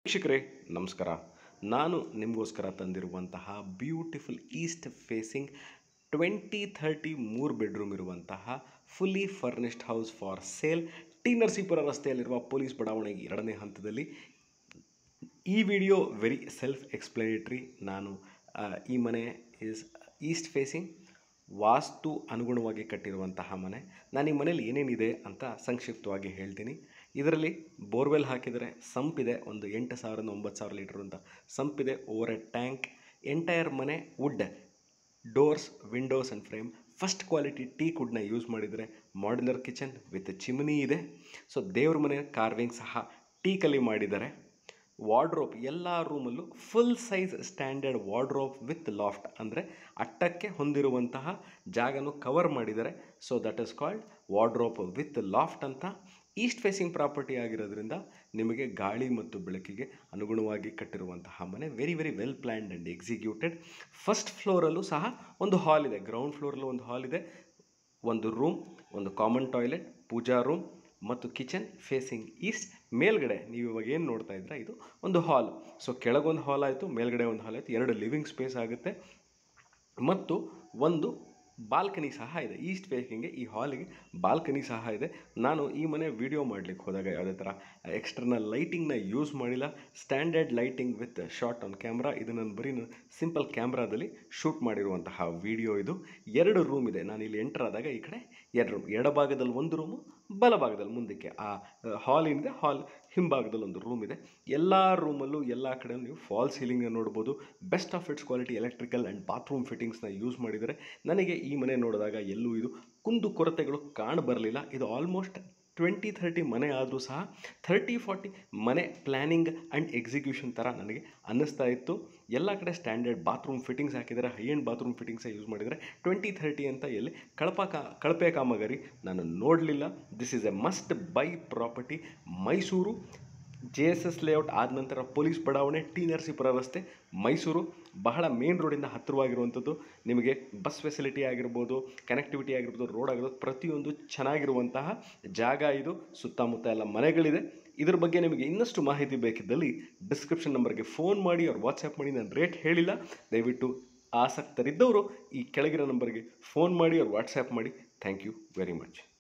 ವೀಕ್ಷಕರೇ ನಮಸ್ಕಾರ. ನಾನು ನಿಮಗೋಸ್ಕರ ತಂದಿರುವಂತಹ ಬ್ಯೂಟಿಫುಲ್ ಈಸ್ಟ್ ಫೇಸಿಂಗ್ 2030 3 ಬೆಡ್ರೂಮ್ ಇರುವಂತಹ fully furnished house for sale T Narasipura ರಸ್ತೆಯಲ್ಲಿರುವ ಪೊಲೀಸ್ ಬಡಾವಣೆಗೆ 2ನೇ ಹಂತದಲ್ಲಿ. ಈ ವಿಡಿಯೋ ವೆರಿ ಸೆಲ್ಫ್ ಎಕ್ಸ್ಪ್ಲನೇಟರಿ. ಈ ಮನೆ ಈಸ್ ಈಸ್ಟ್ ಫೇಸಿಂಗ್, ವಾಸ್ತು ಅನುಗುಣವಾಗಿ ಕಟ್ಟಿರುವಂತಹ ಮನೆ. ನಾನು ಈ ಮನೇಲಿ ಏನೇನಿದೆ ಅಂತ ಸಂಕ್ಷಿಪ್ತವಾಗಿ ಹೇಳ್ತೀನಿ. ಇದರಲ್ಲಿ ಬೋರ್ವೆಲ್ ಹಾಕಿದರೆ, ಸಂಪಿದೆ, ಒಂದು 8,000 9,000 ಲೀಟರ್ ಅಂತ ಸಂಪಿದೆ, ಓವರ್ ಎ ಟ್ಯಾಂಕ್. ಎಂಟೈರ್ ಮನೆ wood, doors, windows and frame first quality teak ವುಡ್ನ ಯೂಸ್ ಮಾಡಿದರೆ. ಮಾಡ್ಯುಲರ್ ಕಿಚನ್ ವಿತ್ ಚಿಮ್ನಿ ಇದೆ. ಸೊ ದೇವ್ರ ಮನೆ ಕಾರ್ವಿಂಗ್ ಸಹ ಟೀಕಲ್ಲಿ ಮಾಡಿದ್ದಾರೆ. ವಾರ್ಡ್ರೋಬ್ ಎಲ್ಲ ರೂಮಲ್ಲೂ full size standard wardrobe with loft, ಅಂದರೆ ಅಟ್ಟಕ್ಕೆ ಹೊಂದಿರುವಂತಹ ಜಾಗನೂ ಕವರ್ ಮಾಡಿದ್ದಾರೆ. So that is called wardrobe with loft ಅಂತ. ಈಸ್ಟ್ ಫೇಸಿಂಗ್ ಪ್ರಾಪರ್ಟಿ ಆಗಿರೋದ್ರಿಂದ ನಿಮಗೆ ಗಾಳಿ ಮತ್ತು ಬೆಳಕಿಗೆ ಅನುಗುಣವಾಗಿ ಕಟ್ಟಿರುವಂತಹ ಮನೆ. Very very well planned and executed. First ಫ್ಲೋರಲ್ಲೂ ಸಹ ಒಂದು ಹಾಲ್ ಇದೆ, ಗ್ರೌಂಡ್ ಫ್ಲೋರಲ್ಲೂ ಒಂದು ಹಾಲ್ ಇದೆ, ಒಂದು ರೂಮ್, ಒಂದು ಕಾಮನ್ ಟಾಯ್ಲೆಟ್, ಪೂಜಾ ರೂಮ್ ಮತ್ತು ಕಿಚನ್ ಫೇಸಿಂಗ್ ಈಸ್ಟ್. ಮೇಲ್ಗಡೆ ನೀವು ಇವಾಗ ಏನು ನೋಡ್ತಾ ಇದ್ದೀರಾ, ಇದು ಒಂದು ಹಾಲ್. ಸೊ ಕೆಳಗೊಂದು ಹಾಲ್ ಆಯಿತು, ಮೇಲ್ಗಡೆ ಒಂದು ಹಾಲ್ ಆಯಿತು, 2 ಲಿವಿಂಗ್ ಸ್ಪೇಸ್ ಆಗುತ್ತೆ ಮತ್ತು ಒಂದು ಬಾಲ್ಕನಿ ಸಹ ಇದೆ. ಈಸ್ಟ್ ಫೇಸಿಂಗ್ಗೆ ಈ ಹಾಲಿಗೆ ಬಾಲ್ಕನಿ ಸಹ ಇದೆ. ನಾನು ಈ ಮನೆ ವಿಡಿಯೋ ಮಾಡಲಿಕ್ಕೆ ಹೋದಾಗ ಯಾವುದೇ ಥರ ಎಕ್ಸ್ಟರ್ನಲ್ ಲೈಟಿಂಗ್ನ ಯೂಸ್ ಮಾಡಿಲ್ಲ. Standard lighting with shot on camera. ಇದು ನಾನು ಬರೀ ಸಿಂಪಲ್ ಕ್ಯಾಮ್ರಾದಲ್ಲಿ ಶೂಟ್ ಮಾಡಿರುವಂತಹ ವಿಡಿಯೋ ಇದು. 2 ರೂಮ್ ಇದೆ. ನಾನು ಇಲ್ಲಿ ಎಂಟರ್ ಆದಾಗ ಈ ಕಡೆ 2 ರೂಮ್, ಎಡಭಾಗದಲ್ಲಿ ಒಂದು ರೂಮು, ಬಲಭಾಗದಲ್ಲಿ ಮುಂದಕ್ಕೆ ಆ ಹಾಲ್ ಏನಿದೆ ಹಾಲ್ ಹಿಂಭಾಗದಲ್ಲಿ ಒಂದು ರೂಮ್ ಇದೆ. ಎಲ್ಲ ರೂಮಲ್ಲೂ ಎಲ್ಲ ಕಡೆ ನೀವು ಫಾಲ್ ಸೀಲಿಂಗ್ನ ನೋಡ್ಬೋದು. Best of its quality electrical and bathroom ಫಿಟ್ಟಿಂಗ್ಸ್ನ ಯೂಸ್ ಮಾಡಿದ್ದಾರೆ. ನನಗೆ ಈ ಮನೆ ನೋಡಿದಾಗ ಎಲ್ಲೂ ಇದು ಕುಂದು ಕೊರತೆಗಳು ಕಾಣಬರಲಿಲ್ಲ. ಇದು ಆಲ್ಮೋಸ್ಟ್ 20-30 ಮನೆ ಆದರೂ ಸಹ 30-40 ಮನೆ ಪ್ಲ್ಯಾನಿಂಗ್ ಆ್ಯಂಡ್ ಎಕ್ಸಿಕ್ಯೂಷನ್ ಥರ ನನಗೆ ಅನ್ನಿಸ್ತಾ ಇತ್ತು. ಎಲ್ಲ ಕಡೆ ಸ್ಟ್ಯಾಂಡರ್ಡ್ ಬಾತ್ರೂಮ್ ಫಿಟ್ಟಿಂಗ್ಸ್ ಹಾಕಿದ್ದಾರೆ, ಹೈ ಎಂಡ್ ಬಾತ್ರೂಮ್ ಫಿಟ್ಟಿಂಗ್ಸೇ ಯೂಸ್ ಮಾಡಿದ್ದಾರೆ. 20-30 ಅಂತ ಎಲ್ಲಿ ಕಳಪೆ ಕಾಮಗಾರಿ ನಾನು ನೋಡಲಿಲ್ಲ. This is a must buy property. Mysuru JSS layout ಆದ ನಂತರ ಪೊಲೀಸ್ ಬಡಾವಣೆ, ಟಿ ನರಸೀಪುರ ರಸ್ತೆ, ಮೈಸೂರು. ಬಹಳ ಮೇನ್ ರೋಡಿಂದ ಹತ್ತಿರವಾಗಿರುವಂಥದ್ದು. ನಿಮಗೆ ಬಸ್ ಫೆಸಿಲಿಟಿ ಆಗಿರ್ಬೋದು, ಕನೆಕ್ಟಿವಿಟಿ ಆಗಿರ್ಬೋದು, ರೋಡ್ ಆಗಿರ್ಬೋದು, ಪ್ರತಿಯೊಂದು ಚೆನ್ನಾಗಿರುವಂತಹ ಜಾಗ ಇದು. ಸುತ್ತಮುತ್ತ ಎಲ್ಲ ಮನೆಗಳಿದೆ. ಇದ್ರ ಬಗ್ಗೆ ನಿಮಗೆ ಇನ್ನಷ್ಟು ಮಾಹಿತಿ ಬೇಕಿದ್ದಲ್ಲಿ ಡಿಸ್ಕ್ರಿಪ್ಷನ್ ನಂಬರ್ಗೆ ಫೋನ್ ಮಾಡಿ ಅವ್ರು ವಾಟ್ಸಪ್ ಮಾಡಿ. ನಾನು ರೇಟ್ ಹೇಳಿಲ್ಲ, ದಯವಿಟ್ಟು ಆಸಕ್ತರಿದ್ದವರು ಈ ಕೆಳಗಿರೋ ನಂಬರ್ಗೆ ಫೋನ್ ಮಾಡಿ ಅವ್ರು ವಾಟ್ಸಪ್ ಮಾಡಿ. Thank you very much.